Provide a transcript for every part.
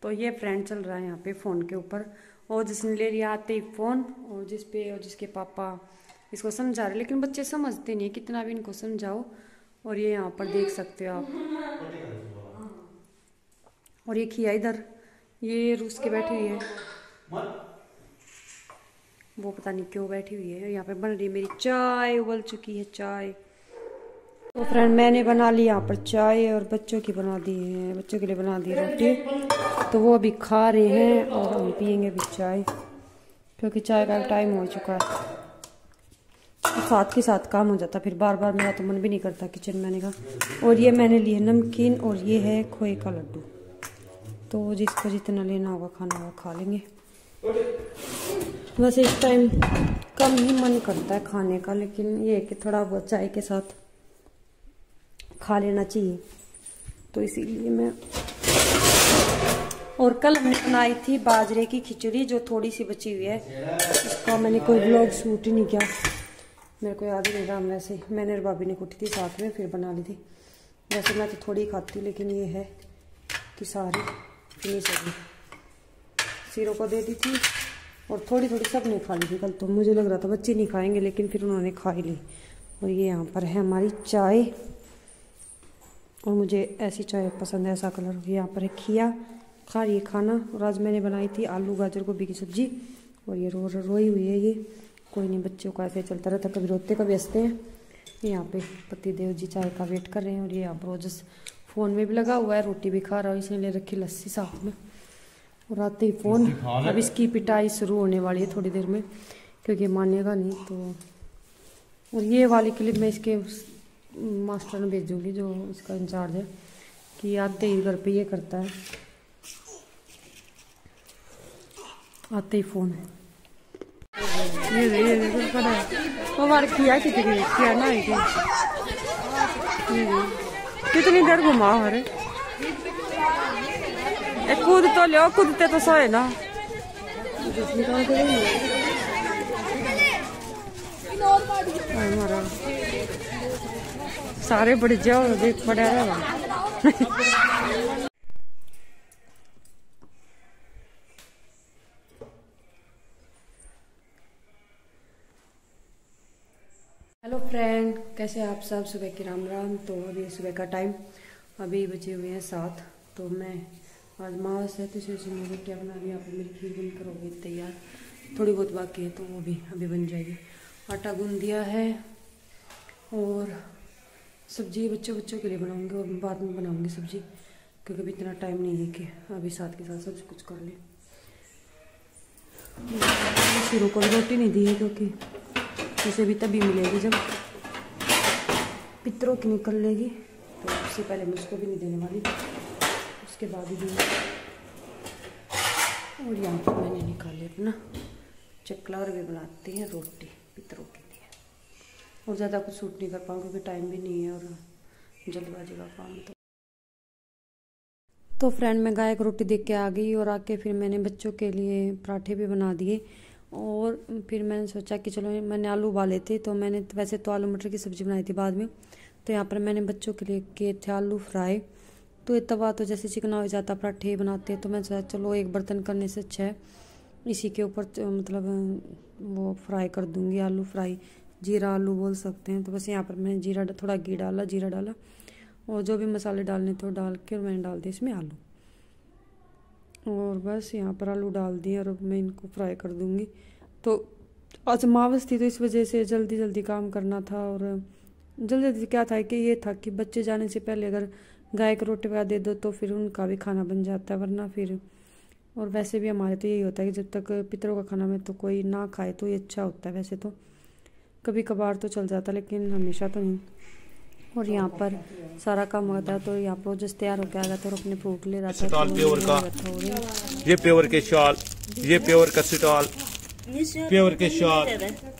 तो ये फ्रेंड चल रहा है यहाँ पे फ़ोन के ऊपर, और जिसने ले लिया आते ही फ़ोन, और जिसके पापा इसको समझा रहे, लेकिन बच्चे समझते नहीं, कितना भी इनको समझाओ। और ये यहाँ पर देख सकते हो आप, और ये खिया इधर ये रूस के बैठी हुई है, वो पता नहीं क्यों बैठी हुई है। यहाँ पे बन रही है मेरी चाय, उबल चुकी है चाय। तो फ्रेंड मैंने बना ली यहाँ पर चाय, और बच्चों की बना दी है, बच्चों के लिए बना दी रोटी। तो वो अभी खा रहे हैं और हम पियेंगे अभी चाय, क्योंकि चाय का टाइम हो चुका है। तो साथ के साथ काम हो जाता, फिर बार बार मेरा तो मन भी नहीं करता किचन में आने का। और ये मैंने लिए नमकीन, और ये है खोए का लड्डू। तो जिसको जितना लेना होगा खाना वो खा लेंगे। वैसे इस टाइम कम ही मन करता है खाने का, लेकिन ये है कि थोड़ा बहुत चाय के साथ खा लेना चाहिए, तो इसीलिए मैं। और कल हमने बनाई थी बाजरे की खिचड़ी, जो थोड़ी सी बची हुई है, इसका मैंने कोई व्लॉग शूट ही नहीं किया, मेरे को याद ही नहीं रहा। वैसे मैंने और भाभी ने कुटी थी साथ में, फिर बना ली थी। वैसे मैं तो थोड़ी खाती, लेकिन ये है कि सारी फिनिश हो गई। सिरों को दे दी थी, और थोड़ी थोड़ी सब ने खा ली थी कल। तो मुझे लग रहा था बच्चे नहीं खाएंगे, लेकिन फिर उन्होंने खा ही ली। और ये यहाँ पर है हमारी चाय, और मुझे ऐसी चाय पसंद है, ऐसा कलर। यहाँ पर है खिया खा रही है खाना, और आज मैंने बनाई थी आलू गाजर गोभी की सब्जी, और ये रोई हुई है। ये कोई नहीं, बच्चों का ऐसे चलता रहता, कभी रोते कभी हंसते हैं। यहाँ पे पति देव जी चाय का वेट कर रहे हैं, और ये यहाँ पर ओजस फ़ोन में भी लगा हुआ है, रोटी भी खा रहा है। इसने ले रखी लस्सी साथ में, और आते ही फ़ोन। अब इसकी पिटाई शुरू होने वाली है थोड़ी देर में, क्योंकि मानेगा नहीं। तो और ये वाली क्लिप मैं इसके मास्टर में भेजूंगी, जो इसका इंचार्ज है, कि आते ही घर पे ये करता है, आते ही फ़ोन है। ये वो बार किया किया ना है कितनी देर घुमा हरे कूद तो लो, कूदते तो सोए ना। हमारा सारे बड़े जाओ देख पड़ा है। हेलो फ्रेंड, कैसे आप सब? सुबह की राम राम। तो अभी सुबह का टाइम, अभी बजे हुए हैं 7। तो मैं आज मावस है, तो इसे मैं रोटियाँ बना रही हूँ। यहाँ पर मेरी खीर बनकर हो गई तैयार, थोड़ी बहुत बाकी है, तो वो भी अभी बन जाएगी। आटा गूंद दिया है, और सब्जी बच्चों के लिए बनाऊंगी, और बाद में बनाऊंगी सब्जी, क्योंकि अभी इतना टाइम नहीं है कि अभी साथ के साथ सब कुछ कर ले। शुरू को रोटी नहीं दी है, क्योंकि उसे भी तभी मिलेगी जब पितरों की निकल लेगी, तो उससे पहले मैं उसको भी नहीं देने वाली, उसके बाद ही दूँगी। और यहाँ पर मैंने निकाले अपना चकला, और भी बनाते हैं रोटी पितरों के लिए। और ज़्यादा कुछ शूट नहीं कर पाऊँ, क्योंकि टाइम भी नहीं है और जल्दबाजी का काम। तो फ्रेंड मैं गाय को रोटी देख के आ गई, और आके फिर मैंने बच्चों के लिए पराठे भी बना दिए। और फिर मैंने सोचा कि चलो, मैंने आलू उबाले थे, तो मैंने वैसे तो आलू मटर की सब्ज़ी बनाई थी बाद में। तो यहाँ पर मैंने बच्चों के लिए किए थे आलू फ्राई। तो ये तवा तो जैसे चिकना हो जाता, पराठे बनाते हैं, तो मैं सोचा चलो एक बर्तन करने से अच्छा है इसी के ऊपर मतलब वो फ्राई कर दूँगी, आलू फ्राई, जीरा आलू बोल सकते हैं। तो बस यहाँ पर मैंने जीरा थोड़ा घी डाला, जीरा डाला, और जो भी मसाले डालने थे वो डाल के, और मैंने डाल दिया इसमें आलू, और बस यहाँ पर आलू डाल दिए, और मैं इनको फ्राई कर दूँगी। तो आज मावस थी, तो इस वजह से जल्दी जल्दी काम करना था। और जल्दी क्या था कि ये था कि बच्चे जाने से पहले अगर गाय को रोटी वगैरह दे दो, तो फिर उनका भी खाना बन जाता है, वरना फिर। और वैसे भी हमारे तो यही होता है कि जब तक पितरों का खाना में तो कोई ना खाए तो ये अच्छा होता है। वैसे तो कभी कभार तो चल जाता, लेकिन हमेशा तो नहीं। और यहाँ पर सारा काम होता है, तो यहाँ पर जस्ट तैयार होकर आ गया था, और अपने फ्रूट ले रहा था। प्योर का ये प्योर के शॉल, ये प्योर का स्टॉल, प्योर के शॉल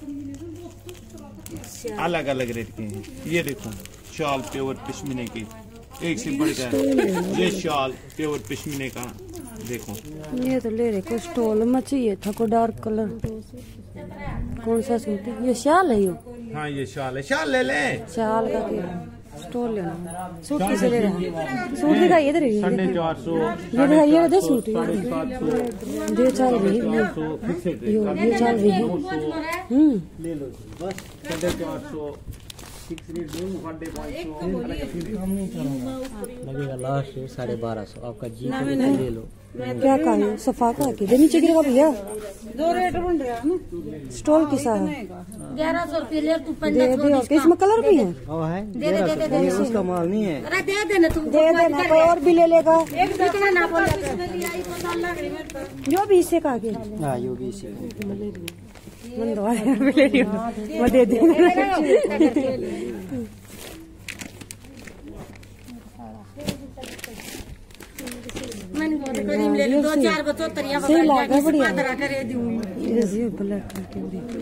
अलग अलग रेट के हैं। ये देखो शॉल प्योर पश्मीने की, एक से बढ़कर ये शॉल प्योर पश्मीने का। देखो ये तो ले रहे को स्टॉल में चाहिए था, को डार्क कलर कौन सा सूट है? ये शाल है यो? हाँ ये शाल है, शाल ले ले। शाल का स्टोल लेना। सूट कैसे ले रहे हैं? सूट दिखाइए इधर, ये 450, ये दिखाइए इधर सूट, 750, ये चल रही है, ये चल रही है। ले लो बस 450 फिक्स रेट दूं 550 लगेगा लास्ट 1250 आपका जी ले लो। क्या कहा सफा का के नीचे गिरेगा भैया। 2 रेट बन रहा है ना स्टॉल किसा है? 1100 रुपये ले तू दे दे, इसमें कलर भी है? दे उसका माल नहीं है। अरे दे देना तू, दे देना, कोई और भी ले लेगा। एक कितना ना बोले जो भी इससे कहा के हाँ यो भी इसी मन दो भी ले लियो, वो दे दे। मैंने बहुत करीब ले लो 2-4 बच्चों तरिया सही लगा, बढ़िया करे दूं ये ब्लैक करके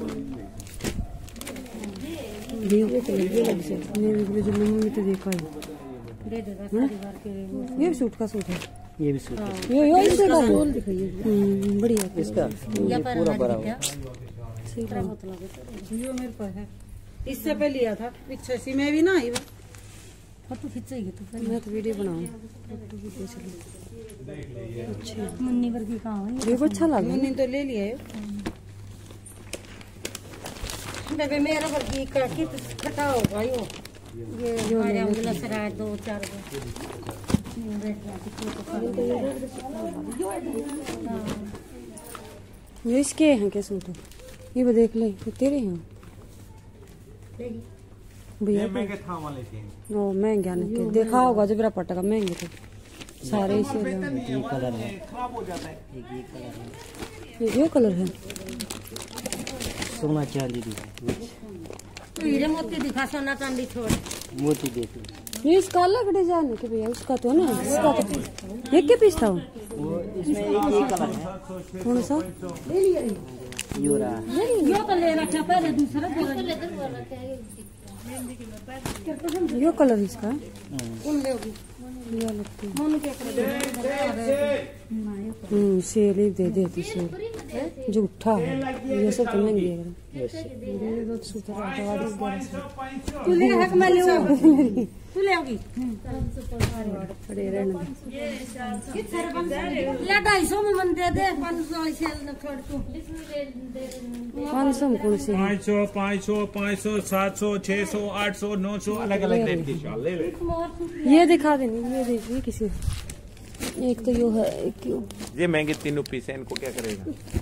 ये कलर ये लग से ये जो मैंने तो देखा है। दे देगा ये सूट का सूट है, ये भी सूट है। यो इससे का बढ़िया इसका ये पूरा भरा हुआ यो मेरे पास है, इससे पे लिया था 85 में भी ना आई फोटो खींचेगी तो मैं तो वीडियो बनाऊं। अच्छा मुन्नी वर्गी कहाँ है? ये अच्छा लगा, मुन्नी तो ले लिया है बेबे, मेरा वर्गी का कित खटा होगा यो। ये हमारे अंगला सराय 2-4 ये इसके हैं के सूट? ये वो देख ले, ये तेरे हैं भैया? महंगे था वाले थे ओ महंगे आने के देखा होगा जब मेरा पटका महंगे थे सारे इसी ये कलर है, खराब हो जाता है। एक ये कलर है, ये कलर है। सोना चांदी दी हीरे मोती दिखा, सोना चांदी छोड़। मोती देख लो। ये इसका अलग डिजाइन है कि भैया? उसका तो है ना, इसका तो एक के पीस था वो। वो इसमें एक ये कलर है, कौन सा? यो रहा यो तो ले रखा पहले, दूसरा ये कलर इसका है? कौन लेगी? ये लगती है। मन के सेल ही दे देती सेल, जूठा है ये सब तो महंगी है। तू ले है कि मैं ले तू ले होगी पड़े रहने दे। ले 250 में मन दे दे, 500 से न छोड़ तू। 500 में कौन सी है? 500 700 600 800 900 अलग अलग रेट के शाल ले ले। ये दिखा देनी, ये देखिए किसी एक तो यो है, एक यो ये महंगे 3 पीस है, इनको क्या करेगा?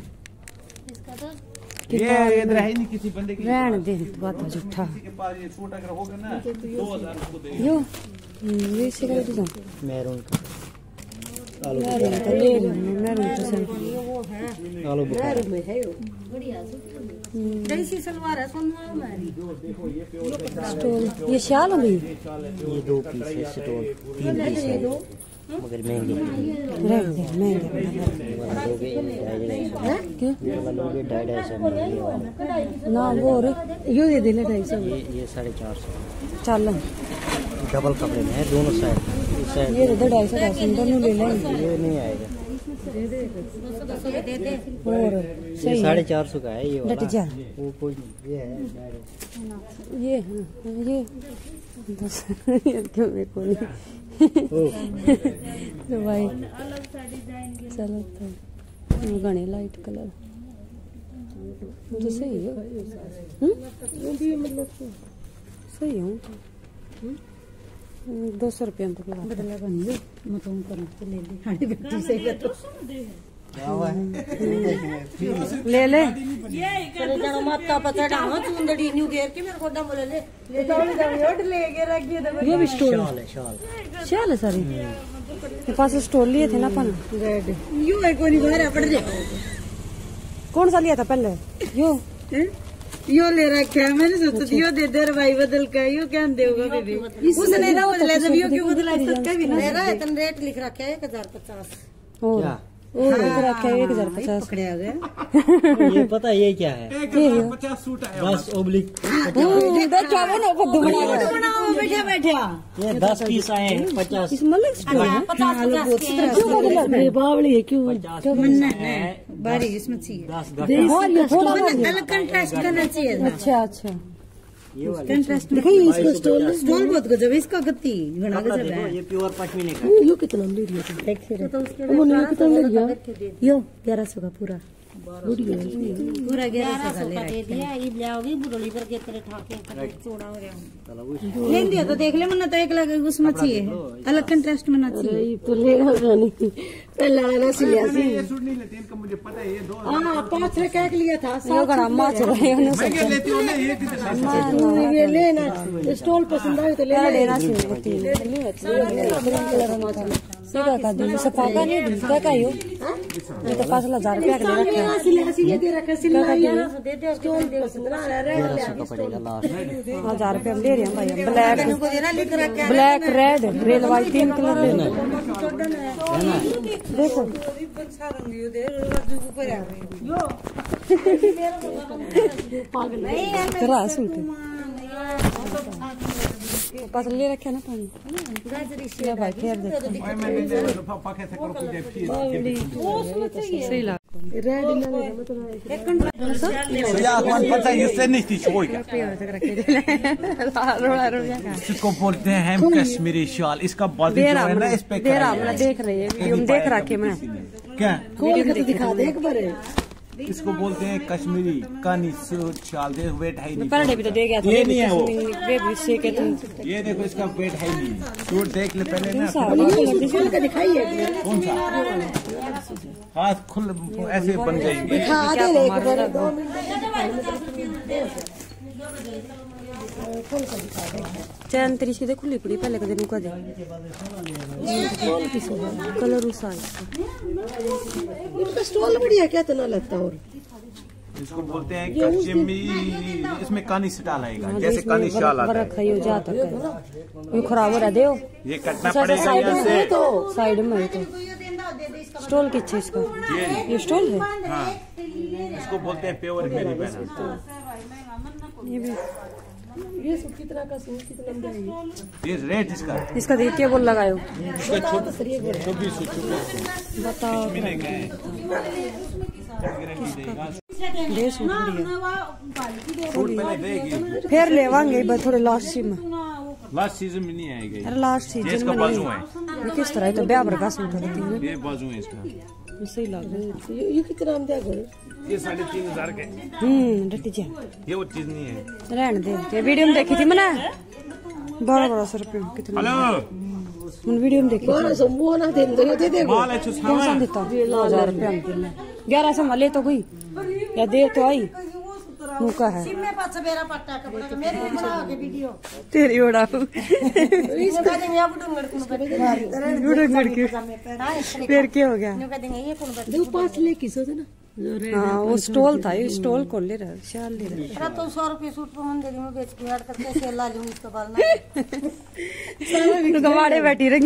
ये इधर है नहीं किसी बंदे की रहने दे, बात है झूठा। के पास ये सूट अगर होगा ना 2000 को दे। यो ये सिगरेट दो मैरून का आलू मैरून तो ले लो, मैरून तो सही। आलू बुखारा में है यो बढ़िया देसी सलवार है, सोनवा हमारी। स्टोल ये शाल है भैया? ये 2 पीस है, स्टोल 3 पीस है मगर महंगे महंगे वाला लोगे 250 क्यों ये वाला लोगे 250 में ये वाला ना वो और यो दे दे 250 ये 450 चल डबल कपड़े में है दोनों साइड। इस साइड ये दे 250 दोनों ले लेंगे ये नहीं आएगा, और ये सही है। 450 का है ये वाला, डट जा। वो कोई नहीं, ये है ये है ये बस क्यों मेरे को नहीं तो भाई चलो तो घने लाइट कलर तो सही है। सही है 200 रुपये में तो बदला बन गई मैं तुम करूं तो ले ले हाड़ी बेटी से तो ले ले चले जाना माता पता डावा चुंदड़ी न्यू घेर के मेरे को दम ले ले ले ले के रख दिया। ये भी स्टोल शाल है, शाल शाल है सारी। के पास स्टोल लिए थे ना अपन रेड यू है कोई बाहर पड़ जा। कौन सा लिया था पहले? यो ले रखा है मैंने, सोचा यो दे दे भाई बदल का यो क्या देगा बेबी उसने ना बदला जब यो क्यों बदला सकता भी ना मेरा इतना रेट लिख रखा है 1050 और क्या और रखा है 1050 पकड़ा गया। ये पता है ये क्या है? 1050 सूट आया 10 ऑब्लिक बैठा वो ना फद्दू बना बैठा बैठा ये 10 पीस आए हैं 50 इस मतलब स्टोल है 50 क्यों बदला रे बावली है क्यों है बारी इसमें चाहिए 10 और ये थोड़ा अलग कंट्रास्ट करना चाहिए। अच्छा अच्छा कंट्रास्ट दिखाइए इसको। स्टॉल बहुत गजब है इसका, गति बना गजब है। ये प्योर पश्मीने का। यो कितना ले लिया तुम? तो कितना ले लिया? यो 1100 का पूरा पूरा 1100 का दे दिया। ये लाओगी बुरोली पर के तरह ठाके चौड़ा हो रहा ले दिया तो देख ले, मन्ना तो एक लगे उसमें चाहिए अलग कंट्रास्ट में ना चाहिए तो लेगा नहीं पहले ना सिलिया सी। ये सूट नहीं लेते इनका, मुझे पता है ये दो हां 5 का लिया था। यो गड़ा माच रहे हो ना महंगे लेती हो ना, ये कितना ये लेना स्टॉल पसंद आए तो ले लेना चाहिए। सेगा का दिन से पाका नहीं दिन का यो ये तो 5000 रुपया का दे रखा है। सिला दे रखा, सिला यार दे दे स्टॉल पसंद ना रे 1100 का पड़ेगा लास्ट। 1000 रुपया दे रहे हैं भाई। ब्लैक को देना लिख रखा black red red white 3 colour ले लो। देखो करा सूट पास ले रखे ना पानी ले भाई फेर दे सही लगा रेड इससे नहीं थी छोड़ इसको बोलते हैं कश्मीरी शाल। इसका बाजू जो है ना इस पे देख रहे हैं वीडियो में देख रखे मैं क्या खोल के तो दिखा दे एक बार। इसको बोलते हैं कश्मीरी कानी सूट शाल। देख वेट है नहीं, पहले भी तो दे गया था। ये नहीं है वो, वे भी से के तुम ये देखो इसका वेट है नहीं। सूट देख ले पहले ना, खोल के दिखाइए कौन सा हाथ खुल ऐसे बन जाएंगे। दिखा दे एक बार 2 मिनट चैन तेरी सीधे खुली पड़ी पहले का दिन को दे कलर उस इनका स्टॉल बढ़िया क्या तो ना लगता। और इसको बोलते हैं कश्मीरी, इसमें कानी से डालेगा जैसे कानी शाल आता है। खाइयो जाता है ये खराब हो रहा दे ये कटना पड़ेगा यहाँ से साइड में। तो स्टॉल किस चीज का ये स्टॉल है? हाँ इसको बोलते हैं प्योर मेरी बहन। ये भी ये सूट कितना का सूट कितना है ये रेट इसका देख के बोल लगायो बताओ। दे सूट पहले देगी फिर लेवांगे थोड़े लास्ट में। लास्ट सीजन में नहीं आएगा। अरे लास्ट सीजन इसका में बाजू है ये किस तरह है तो ब्याह का सूट है। ये बाजू है इसका, सही लग रहा है। ये कितना में दिया ये 3500 के। डटी जा ये वो चीज नहीं है। रहने दे ये वीडियो में देखी थी मैंने 1200 रुपये कितना। हेलो वीडियो में देखी 1200 वो ना दे दे माल है कौन सा देता 1000 रुपया 1100 में ले तो गई या दे तो आई मुका है तेरी ओड़ा फिर क्या हो गया? 5 ले की सोचे ना। हाँ वो स्टॉल था, ये स्टॉल खोल ले रहा शाल ले रहा। तो 100 रुपये सूट पर मन दे दूंगा बेच के यार करके सेल ला लूंगी इसको बाल ना गवाड़े बैठी रहेंगी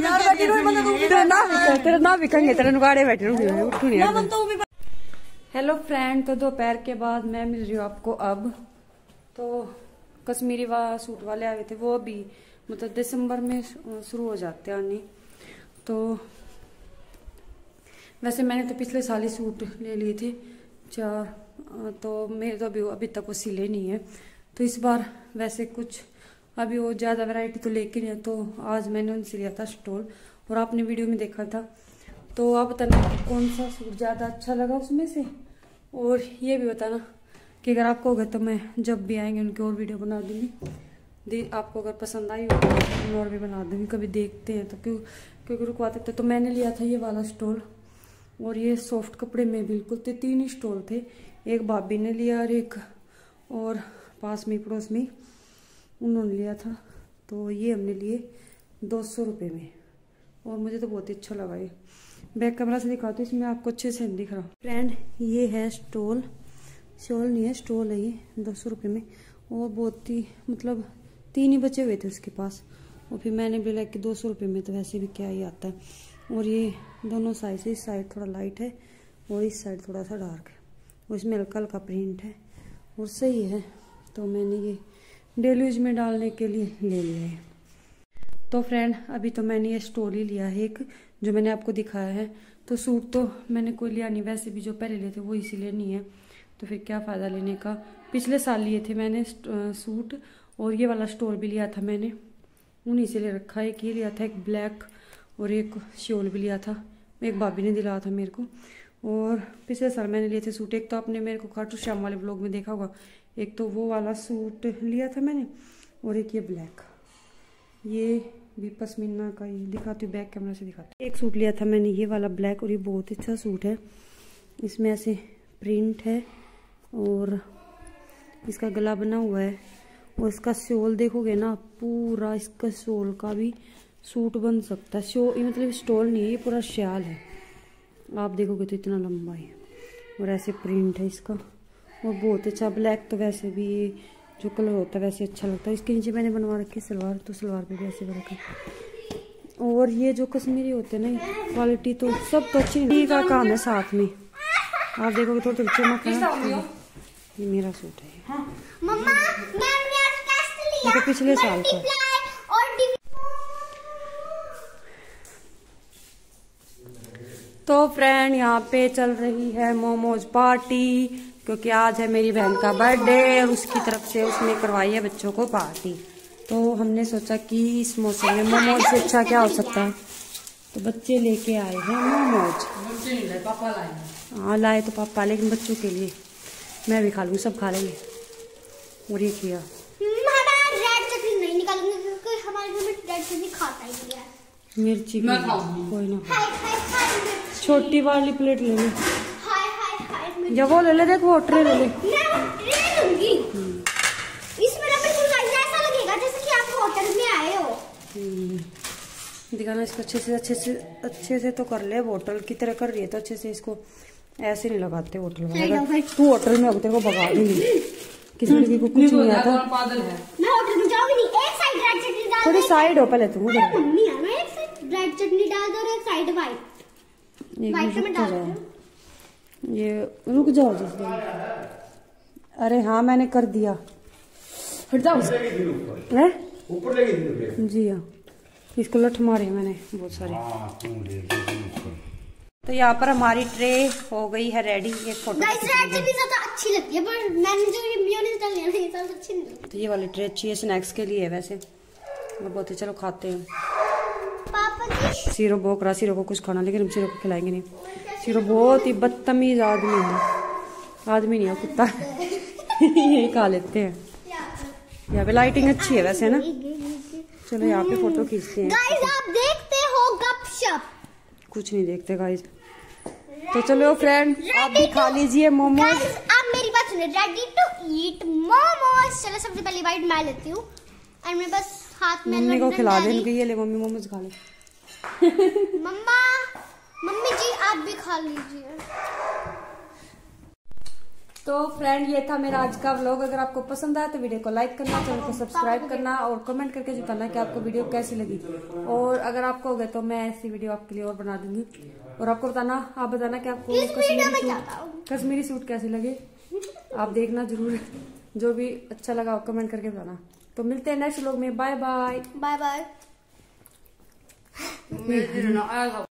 तेरा ना बिकेंगे तेरे नुगाड़े बैठी रहूंगी। हेलो फ्रेंड, तो दोपहर के बाद मैं मिल रही हूँ आपको अब। तो कश्मीरी सूट वाले आए थे, वो अभी मतलब दिसंबर में शुरू हो जाते हैं आने। तो वैसे मैंने तो पिछले साल ही सूट ले लिए थे 4, तो मेरे तो अभी तक वो सिले नहीं है। तो इस बार वैसे कुछ अभी वो ज़्यादा वैरायटी तो लेके नहीं है, तो आज मैंने उनसे लिया था स्टॉल और आपने वीडियो में देखा था। तो आप बताना कौन सा सूट ज़्यादा अच्छा लगा उसमें से, और ये भी बताना कि अगर आपको होगा तो मैं जब भी आएंगे उनकी और वीडियो बना दूँगी। आपको अगर पसंद आई हो तो और भी बना दूँगी, कभी देखते हैं तो क्योंकि रुकवाते थे। तो मैंने लिया था ये वाला स्टॉल, और ये सॉफ्ट कपड़े में बिल्कुल 3 ही स्टॉल थे। एक भाभी ने लिया और एक और पास में पड़ोस में उन्होंने लिया था। तो ये हमने लिए 200 रुपये में, और मुझे तो बहुत ही अच्छा लगा। ये बैक कैमरा से दिखाती हूँ, इसमें आपको अच्छे से दिख रहा। फ्रेंड ये है स्टॉल, शॉल नहीं है स्टॉल है ये 200 रुपये में, और बहुत ही मतलब 3 ही बचे हुए थे उसके पास। और फिर मैंने भी लाइक 200 रुपये में तो वैसे भी क्या ही आता है। और ये दोनों साइड से, इस साइड थोड़ा लाइट है और इस साइड थोड़ा सा डार्क है, और इसमें हल्का हल्का प्रिंट है और सही है। तो मैंने ये डेली यूज में डालने के लिए ले लिया है। तो फ्रेंड अभी तो मैंने ये स्टॉल ही लिया है एक, जो मैंने आपको दिखाया है। तो सूट तो मैंने कोई लिया नहीं, वैसे भी जो पहले लिए थे वो इसीलिए नहीं है। तो फिर क्या फ़ायदा लेने का। पिछले साल लिए थे मैंने सूट, और ये वाला स्टोल भी लिया था मैंने, उन्हीं से ले रखा है। एक ये लिया था, एक ब्लैक, और एक शॉल भी लिया था, एक भाभी ने दिलाया था मेरे को। और पिछले साल मैंने लिए थे सूट, एक तो आपने मेरे को खाटू श्याम वाले ब्लॉग में देखा होगा, एक तो वो वाला सूट लिया था मैंने, और एक ये ब्लैक, ये भी पश्मीना का ही। दिखाती हूँ, बैक कैमरा से दिखाती हूँ। एक सूट लिया था मैंने ये वाला ब्लैक, और ये बहुत अच्छा सूट है, इसमें ऐसे प्रिंट है और इसका गला बना हुआ है, और इसका शॉल देखोगे ना, पूरा इसका शॉल का भी सूट बन सकता है। ये मतलब स्टोल नहीं है, ये पूरा शाल है, आप देखोगे तो इतना लंबा है, और ऐसे प्रिंट है इसका, और बहुत अच्छा। ब्लैक तो वैसे भी जो कलर होता है वैसे अच्छा लगता है। इसके नीचे मैंने बनवा रखी है सलवार, तो सलवार पे भी ऐसे बना। और ये जो कश्मीरी होते हैं ना, क्वालिटी तो सब तो अच्छी का काम है साथ में, आप देखोगे थोड़ी चमक है। ये मेरा सूट है, तो पिछले साल का। तो फ्रेंड यहाँ पे चल रही है मोमोज पार्टी, क्योंकि आज है मेरी बहन का बर्थडे, और उसकी तरफ से उसने करवाई है बच्चों को पार्टी। तो हमने सोचा कि इस मौसम में मोमोज से अच्छा क्या हो सकता है, तो बच्चे लेके आए हैं मोमोज। हाँ लाए तो पापा, लेकिन बच्चों के लिए मैं भी खा लूँगी, सब खा लेंगे। और ये किया मिर्ची कोई ना, छोटी वाली प्लेट ले ले, या वो ले ले, देखो ट्रे ले ले। दिखाना इसको अच्छे से तो कर ले, होटल की तरह कर रही है तो अच्छे से इसको ऐसे नहीं लगाते होटल में। तू होटल में तेरे को भगा देंगे, किसी लड़की को कुछ नहीं आता। थोड़ी साइड हो पहले तुम, रेड चटनी डाल दो और एक साइड व्हाइट में डाल दो। ये रुक जाओ जल्दी। अरे हाँ मैंने कर दिया, हट जाओ। ऊपर लगी जी हाँ, इसको लठ मारे मैंने बहुत सारे। तो यहाँ पर हमारी ट्रे हो गई है रेडी। एक फोटो अच्छी लगती है, पर मैंने जो ये मेयोनीज डाली है ये सब अच्छी नहीं लगती। तो ये वाली ट्रे अच्छी है, स्नैक्स के लिए है वैसे, बहुत ही। चलो खाते हैं। सीरो भोग रहा, सीरो को कुछ खाना, लेकिन हम सीरो को खिलाएंगे नहीं। सीरो बहुत ही बदतमीज आदमी है, आदमी नहीं है कुत्ता यही खा लेते हैं। यहाँ पे लाइटिंग अच्छी है वैसे, है ना। चलो यहाँ पे फोटो खींचते हैं। गाइस आप देखते हो गपशप? कुछ नहीं देखते गाइस। तो चलो फ्रेंड आप भी खा लीजिए मोमोज। आप मेरी बात सुनिए, रेडी टू ईट मोमोज। चलो सबसे पहले बाइट मैं लेती हूँ, और मैं बस हाथ में मम्मी को खिला दे, ये ले मम्मी मोमोज खा ले। मम्मी जी आप भी खा लीजिए। तो फ्रेंड ये था मेरा आज का व्लॉग। अगर आपको पसंद आया तो वीडियो को लाइक करना, चैनल को सब्सक्राइब करना, और कमेंट करके बताना कि आपको वीडियो कैसी लगी। और अगर आपको हो गए तो मैं ऐसी वीडियो आपके लिए और बना दूंगी। और आपको आप बताना कि आपको कश्मीरी सूट कैसे लगे, आप देखना जरूर। जो भी अच्छा लगा कमेंट करके बताना। तो मिलते हैं नेक्स्ट व्लॉग में। Bye bye. Bye bye.